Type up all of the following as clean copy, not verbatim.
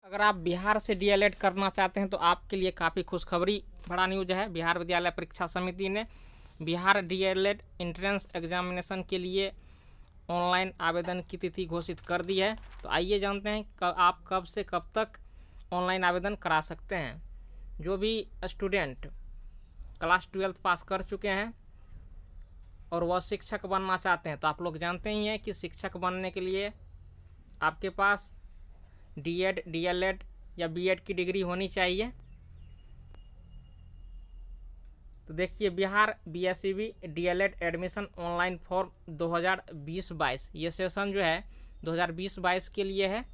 अगर आप बिहार से डीएलएड करना चाहते हैं तो आपके लिए काफ़ी खुशखबरी बड़ा न्यूज है। बिहार विद्यालय परीक्षा समिति ने बिहार डीएलएड एंट्रेंस एग्जामिनेशन के लिए ऑनलाइन आवेदन की तिथि घोषित कर दी है। तो आइए जानते हैं आप कब से कब तक ऑनलाइन आवेदन करा सकते हैं। जो भी स्टूडेंट क्लास 12 पास कर चुके हैं और वह शिक्षक बनना चाहते हैं, तो आप लोग जानते ही हैं कि शिक्षक बनने के लिए आपके पास डीएड, डीएलएड या बीएड की डिग्री होनी चाहिए। तो देखिए, Bihar BSCB DElEd admission online form 2020-22 ये सेशन जो है 2020-22 के लिए है।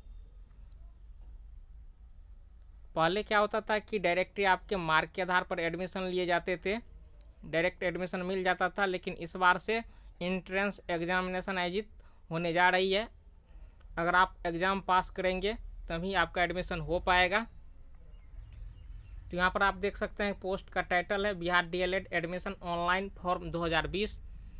पहले क्या होता था कि डायरेक्टली आपके मार्क के आधार पर एडमिशन लिए जाते थे, डायरेक्ट एडमिशन मिल जाता था, लेकिन इस बार से एंट्रेंस एग्जामिनेशन आयोजित होने जा रही है। अगर आप एग्ज़ाम पास करेंगे तभी आपका एडमिशन हो पाएगा। तो यहाँ पर आप देख सकते हैं पोस्ट का टाइटल है Bihar DElEd admission online form 2020।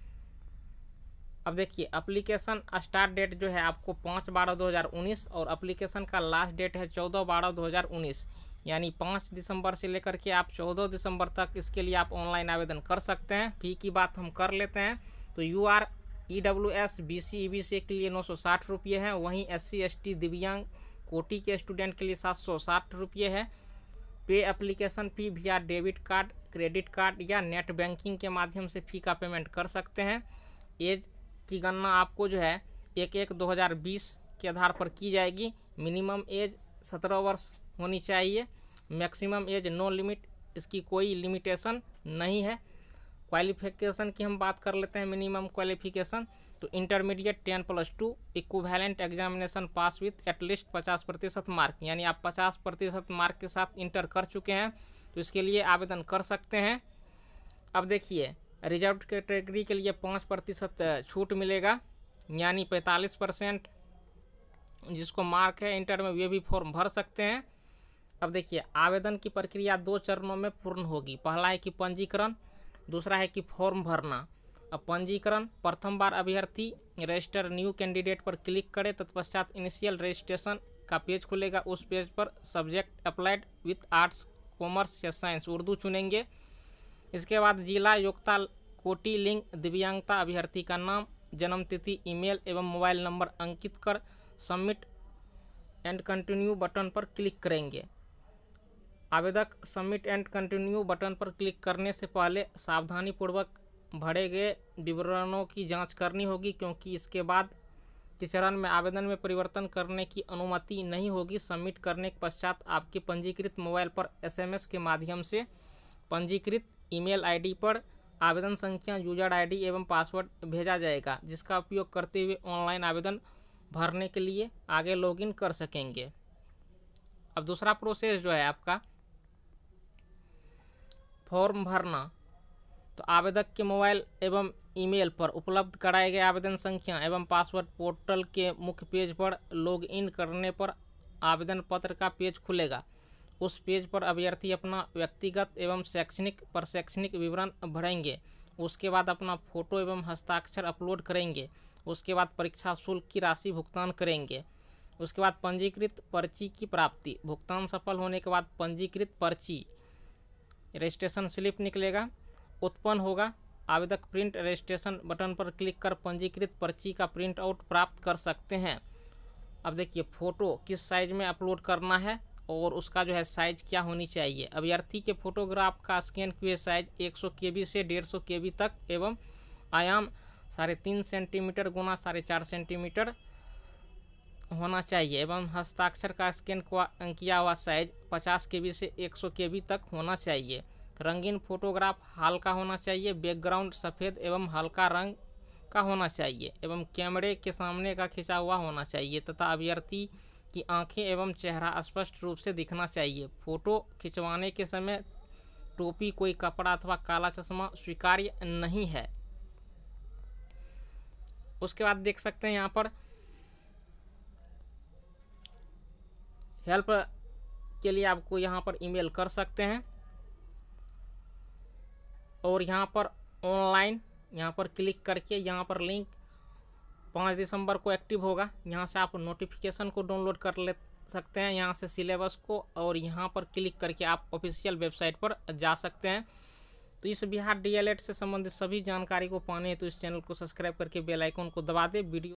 अब देखिए, एप्लीकेशन स्टार्ट डेट जो है आपको 5/12/2019 और एप्लीकेशन का लास्ट डेट है 14/12/2019, यानी 5 दिसंबर से लेकर के आप 14 दिसंबर तक इसके लिए आप ऑनलाइन आवेदन कर सकते हैं। फ़ी की बात हम कर लेते हैं तो UR EWS BC EBC के लिए 960 रुपये है। वहीं SC ST दिव्यांग कोटि के स्टूडेंट के लिए 760 रुपये है। Pay application fee via debit card, credit card या नेट बैंकिंग के माध्यम से फ़ी का पेमेंट कर सकते हैं। एज की गणना आपको जो है 1/1/2020 के आधार पर की जाएगी। मिनिमम एज 17 वर्ष होनी चाहिए। मैक्सिमम एज नो लिमिट, इसकी कोई लिमिटेशन नहीं है। क्वालिफिकेशन की हम बात कर लेते हैं। मिनिमम क्वालिफिकेशन तो intermediate 10+2 equivalent examination pass with at least 50% mark, यानी आप 50% मार्क के साथ इंटर कर चुके हैं तो इसके लिए आवेदन कर सकते हैं। अब देखिए, रिजर्व कैटेगरी के लिए 5% छूट मिलेगा, यानी 45% जिसको मार्क है इंटर में वे भी फॉर्म भर सकते हैं। अब देखिए, आवेदन की प्रक्रिया 2 चरणों में पूर्ण होगी। पहला है कि पंजीकरण, दूसरा है कि फॉर्म भरना। अब पंजीकरण, प्रथम बार अभ्यर्थी रजिस्टर न्यू कैंडिडेट पर क्लिक करें, तत्पश्चात इनिशियल रजिस्ट्रेशन का पेज खुलेगा। उस पेज पर subject applied with arts, commerce या साइंस उर्दू चुनेंगे। इसके बाद जिला, योग्यता, कोटि, लिंग, दिव्यांगता, अभ्यर्थी का नाम, जन्मतिथि, ईमेल एवं मोबाइल नंबर अंकित कर सबमिट एंड कंटिन्यू बटन पर क्लिक करेंगे। आवेदक सबमिट एंड कंटिन्यू बटन पर क्लिक करने से पहले सावधानीपूर्वक भरे गए विवरणों की जांच करनी होगी, क्योंकि इसके बाद के चरण में आवेदन में परिवर्तन करने की अनुमति नहीं होगी। सबमिट करने के पश्चात आपके पंजीकृत मोबाइल पर SMS के माध्यम से पंजीकृत ईमेल ID पर आवेदन संख्या, यूजर ID एवं पासवर्ड भेजा जाएगा, जिसका उपयोग करते हुए ऑनलाइन आवेदन भरने के लिए आगे लॉगिन कर सकेंगे। अब दूसरा प्रोसेस जो है आपका फॉर्म भरना, तो आवेदक के मोबाइल एवं ईमेल पर उपलब्ध कराए गए आवेदन संख्या एवं पासवर्ड पोर्टल के मुख्य पेज पर लॉग इन करने पर आवेदन पत्र का पेज खुलेगा। उस पेज पर अभ्यर्थी अपना व्यक्तिगत एवं शैक्षणिक विवरण भरेंगे। उसके बाद अपना फोटो एवं हस्ताक्षर अपलोड करेंगे। उसके बाद परीक्षा शुल्क की राशि भुगतान करेंगे। उसके बाद पंजीकृत पर्ची की प्राप्ति, भुगतान सफल होने के बाद पंजीकृत पर्ची रजिस्ट्रेशन स्लिप निकलेगा, उत्पन्न होगा। आवेदक प्रिंट रजिस्ट्रेशन बटन पर क्लिक कर पंजीकृत पर्ची का प्रिंट आउट प्राप्त कर सकते हैं। अब देखिए, फ़ोटो किस साइज़ में अपलोड करना है और उसका जो है साइज़ क्या होनी चाहिए। अभ्यर्थी के फोटोग्राफ का स्कैन किए साइज 100 KB से 150 KB तक एवं आयाम 3.5 सेंटीमीटर गुना 4.5 सेंटीमीटर होना चाहिए एवं हस्ताक्षर का स्कैन किया हुआ साइज 50 KB से 100 KB तक होना चाहिए। रंगीन फोटोग्राफ हल्का होना चाहिए, बैकग्राउंड सफ़ेद एवं हल्का रंग का होना चाहिए एवं कैमरे के सामने का खिंचा हुआ होना चाहिए तथा अभ्यर्थी की आंखें एवं चेहरा स्पष्ट रूप से दिखना चाहिए। फ़ोटो खिंचवाने के समय टोपी, कोई कपड़ा अथवा काला चश्मा स्वीकार्य नहीं है। उसके बाद देख सकते हैं यहाँ पर हेल्प के लिए आपको यहाँ पर ईमेल कर सकते हैं और यहाँ पर ऑनलाइन यहाँ पर क्लिक करके यहाँ पर लिंक 5 दिसंबर को एक्टिव होगा। यहाँ से आप नोटिफिकेशन को डाउनलोड कर सकते हैं यहाँ से सिलेबस को, और यहाँ पर क्लिक करके आप ऑफिशियल वेबसाइट पर जा सकते हैं। तो इस बिहार डीएलएड से संबंधित सभी जानकारी को पाने तो इस चैनल को सब्सक्राइब करके बेल आइकन को दबा दे। वीडियो